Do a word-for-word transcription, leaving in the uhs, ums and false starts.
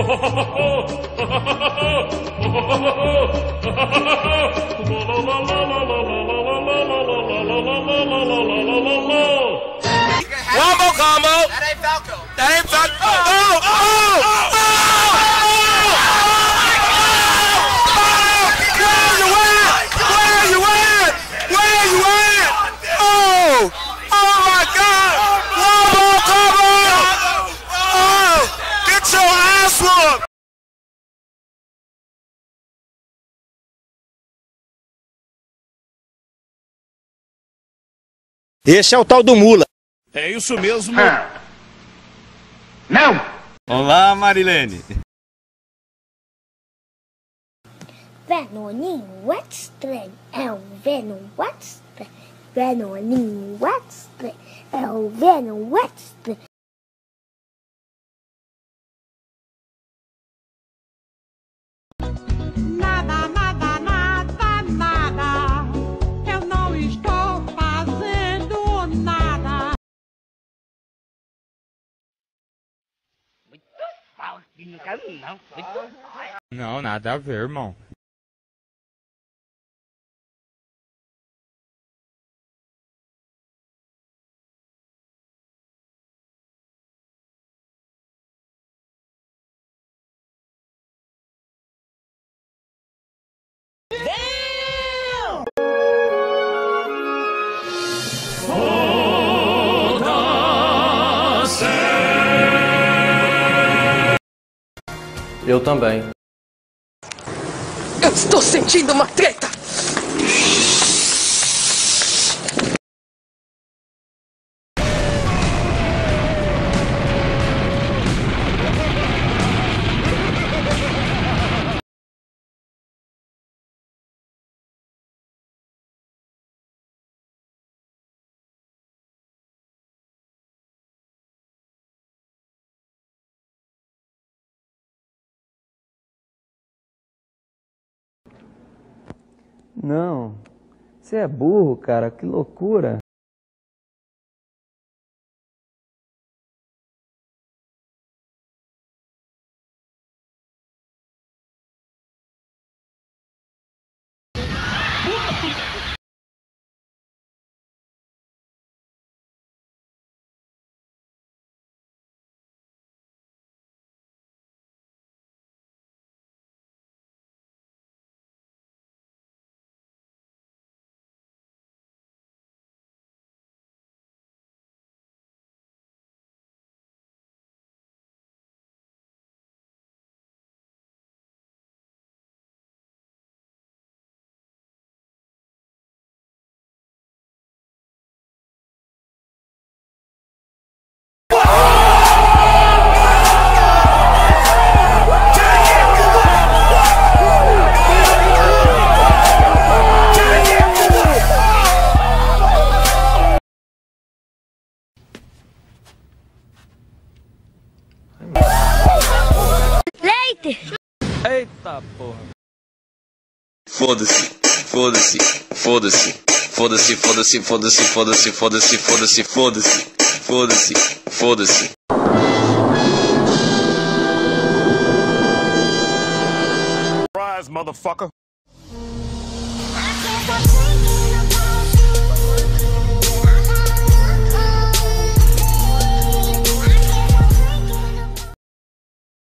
One more combo. That ain't Falco. That ain't Falco. Oh, oh, oh, oh, Where you at? Where you at? Where you at? Oh, oh my God. One more combo. Oh, get your ass whooped. Esse é o tal do Mula. É isso mesmo. Ah. Não! Olá, Marilene. Venoninho Wexter é o Venom Wexter. Venoninho Wexter é o Venom Wexter. Nada, nada, nada, nada. Eu não estou fazendo nada. Não, nada a ver, irmão. Eu também. Eu estou sentindo uma treta! Não, você é burro, cara, que loucura. Eita porra. Foda-se, foda-se, foda-se, foda-se, foda-se, foda-se, foda-se, foda-se, foda-se, foda-se, foda-se, foda-se. Surprise, motherfucker.